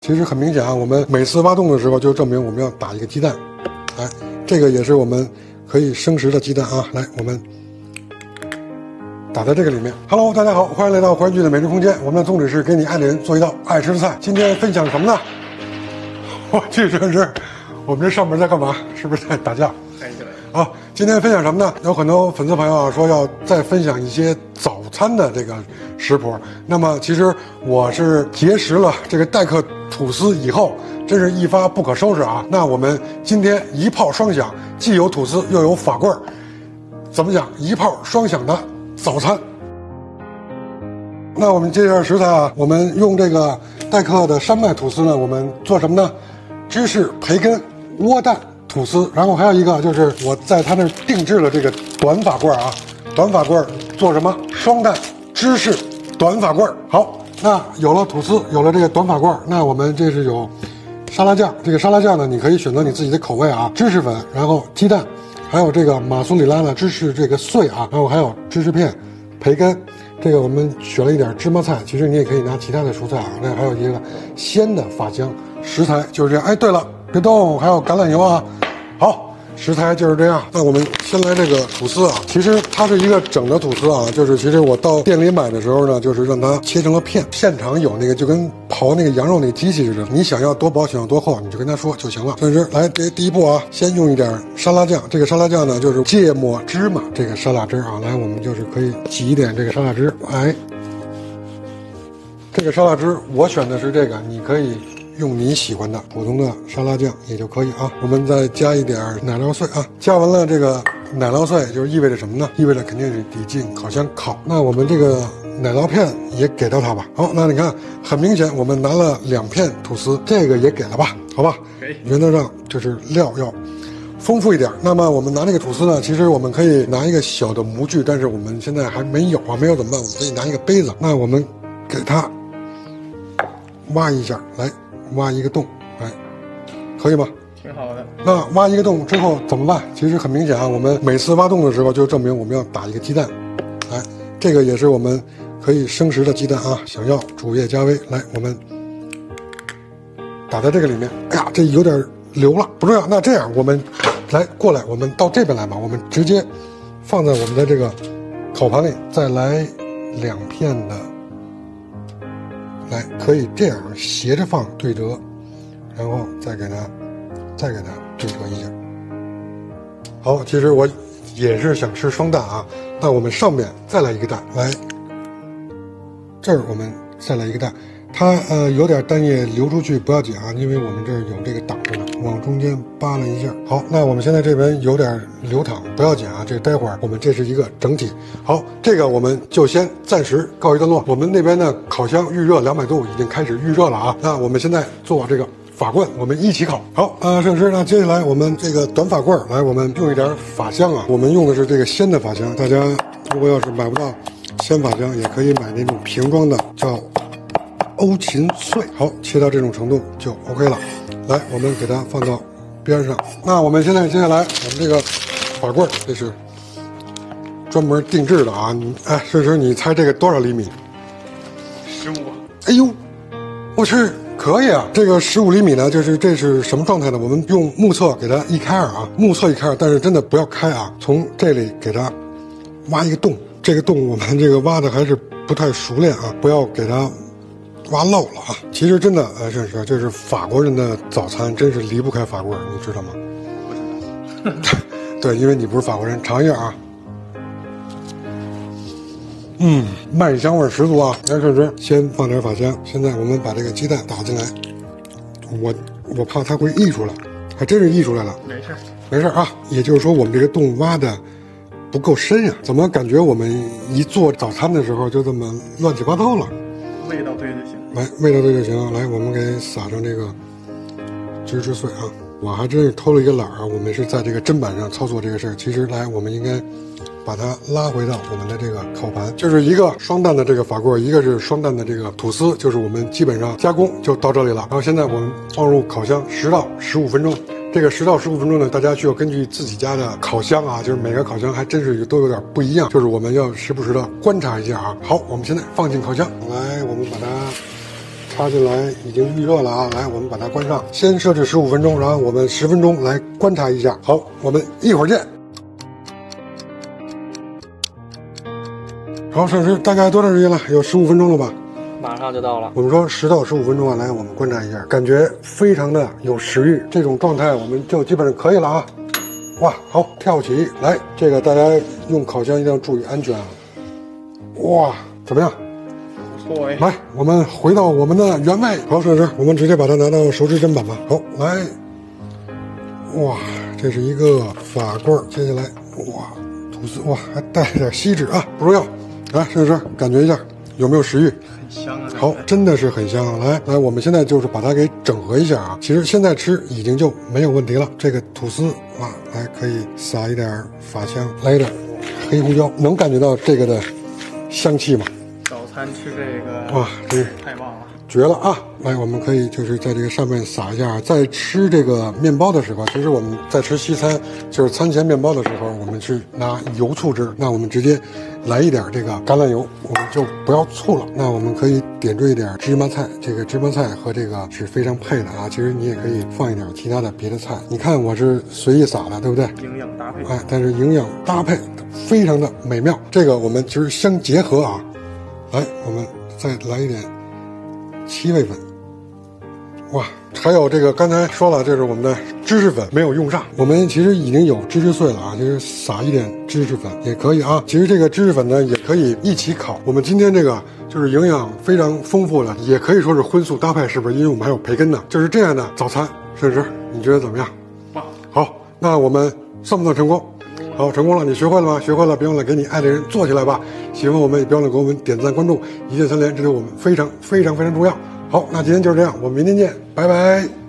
其实很明显啊，我们每次挖洞的时候就证明我们要打一个鸡蛋。来，这个也是我们可以生食的鸡蛋啊。来，我们打在这个里面。Hello， 大家好，欢迎来到欢聚的美食空间。我们的宗旨是给你爱的人做一道爱吃的菜。今天分享什么呢？我去，这是我们这上面在干嘛？是不是在打架？ 嗨起来了。 好，今天分享什么呢？有很多粉丝朋友啊说要再分享一些早餐的这个食谱。那么其实我是结识了这个代客吐司以后，真是一发不可收拾啊！那我们今天一炮双响，既有吐司又有法棍儿，怎么讲？一炮双响的早餐。那我们介绍食材啊，我们用这个代客的山脉吐司呢，我们做什么呢？芝士培根窝蛋吐司，然后还有一个就是我在他那儿定制了这个短法棍啊，短法棍做什么？双蛋芝士短法棍。好，那有了吐司，有了这个短法棍，那我们这是有沙拉酱，这个沙拉酱呢，你可以选择你自己的口味啊，芝士粉，然后鸡蛋，还有这个马苏里拉的芝士这个碎啊，然后还有芝士片、培根。这个我们选了一点芝麻菜，其实你也可以拿其他的蔬菜啊。那还有一个鲜的法姜，食材就是这样。哎，对了，别动，还有橄榄油啊。好，食材就是这样。那我们先来这个吐司啊，其实它是一个整的吐司啊，就是其实我到店里买的时候呢，就是让它切成了片，现场有那个就跟刨那个羊肉那个机器似的，你想要多薄想要多厚，你就跟他说就行了。但是来第一步啊，先用一点沙拉酱，这个沙拉酱呢就是芥末芝麻这个沙拉汁啊，来我们就是可以挤一点这个沙拉汁，哎，这个沙拉汁我选的是这个，你可以用你喜欢的普通的沙拉酱也就可以啊。我们再加一点奶酪碎啊，加完了这个奶酪碎就是意味着什么呢？意味着肯定是得进烤箱烤。那我们这个奶酪片也给到它吧。好，那你看很明显我们拿了2片吐司，这个也给了吧？好吧，原则上就是料要丰富一点。那么我们拿这个吐司呢，其实我们可以拿一个小的模具，但是我们现在还没有啊，没有怎么办？我们可以拿一个杯子，那我们给它挖一下，来挖一个洞，哎，可以吗？ 挺好的。 那挖一个洞之后怎么办？其实很明显啊，我们每次挖洞的时候就证明我们要打一个鸡蛋，哎，这个也是我们可以生食的鸡蛋啊。想要主页加微，来我们打在这个里面。哎呀，这有点流了，不重要。那这样我们过来，我们到这边来吧，我们直接放在我们的这个烤盘里，再来2片的。来，可以这样斜着放对折，然后再给它对折一下。好，其实我也是想吃双蛋啊，那我们上面再来一个蛋，来，这儿我们再来一个蛋，它有点蛋液流出去不要紧啊，因为我们这儿有这个挡着呢，往中间扒拉一下。好，那我们现在这边有点流淌不要紧啊，这待会儿我们这是一个整体。好，这个我们就先暂时告一段落。我们那边的烤箱预热200度已经开始预热了啊，那我们现在做这个法棍，我们一起烤。好，摄影师，那接下来我们这个短法棍来，我们用一点法香啊，我们用的是这个鲜的法香，大家如果要是买不到鲜法香，也可以买那种瓶装的，叫欧芹碎。好，切到这种程度就 OK 了。来，我们给它放到边上。那我们现在接下来，我们这个法棍这是专门定制的啊。哎，摄影师，你猜这个多少厘米 15。 哎呦，我去！可以啊，这个15厘米呢，就是这是什么状态呢？我们用目测给它1开2啊，目测1开2，但是真的不要开啊，从这里给它挖一个洞，这个洞我们这个挖的还是不太熟练啊，不要给它挖漏了啊。其实真的，摄影师，这是法国人的早餐，真是离不开法棍，你知道吗？ 不知道。 对，因为你不是法国人，尝一下啊。麦香味十足啊！来，摄影师，先放点法香。现在我们把这个鸡蛋打进来，我怕它会溢出来，还真是溢出来了。没事啊，也就是说我们这个洞挖的不够深呀。怎么感觉我们一做早餐的时候就这么乱七八糟了？ 味道对就行。 来，味道对就行。来，我们给撒上这个芝士碎啊。我还真是偷了一个懒啊，我们是在这个砧板上操作这个事儿。其实来，我们应该把它拉回到我们的这个烤盘，就是一个双蛋的这个法棍，一个是双蛋的这个吐司，就是我们基本上加工就到这里了。然后现在我们放入烤箱10到15分钟。这个10到15分钟呢，大家需要根据自己家的烤箱啊，就是每个烤箱还真是都有点不一样，就是我们要时不时的观察一下啊。好，我们现在放进烤箱，来，我们把它插进来已经预热了啊，来，我们把它关上，先设置15分钟，然后我们10分钟来观察一下。好，我们一会儿见。好，摄影师大概多长时间了？有15分钟了吧？ 马上就到了。 我们说10到15分钟啊，来，我们观察一下，感觉非常的有食欲，这种状态我们就基本上可以了啊。哇，好，跳起来，这个大家用烤箱一定要注意安全啊。哇，怎么样？ 不错哎。 来，我们回到我们的原位。好，摄影师，我们直接把它拿到熟食砧板吧。好，来，哇，这是一个法棍，接下来，哇，吐司，哇，还带点锡纸啊，不重要。来，摄影师，感觉一下有没有食欲？ 很香啊！ 好，真的是很香。来，我们现在就是把它给整合一下啊。其实现在吃已经就没有问题了。这个吐司啊，来可以撒一点法香，来一点黑胡椒，能感觉到这个的香气吗？ 早餐吃这个哇，这太棒了， 绝了啊！来，我们可以就是在这个上面撒一下。在吃这个面包的时候，其实我们在吃西餐，就是餐前面包的时候，我们是拿油醋汁，那我们直接来一点这个橄榄油，我们就不要醋了。那我们可以点缀一点芝麻菜，这个芝麻菜和这个是非常配的啊。其实你也可以放一点其他的别的菜。你看我是随意撒的，对不对？ 营养搭配。 哎，但是营养搭配非常的美妙。这个我们其实相结合啊。来，我们再来一点七味粉。哇，还有这个刚才说了，这是我们的芝士粉没有用上，我们其实已经有芝士碎了啊，就是撒一点芝士粉也可以啊。其实这个芝士粉呢也可以一起烤。我们今天这个就是营养非常丰富的，也可以说是荤素搭配，是不是？因为我们还有培根呢，就是这样的早餐，摄影师你觉得怎么样？ 棒。 好，那我们算不算成功？好，成功了！你学会了吗？学会了，别忘了给你爱的人做起来吧！喜欢我们也别忘了给我们点赞、关注，一键3连，这对我们非常重要。好，那今天就是这样，我们明天见，拜拜。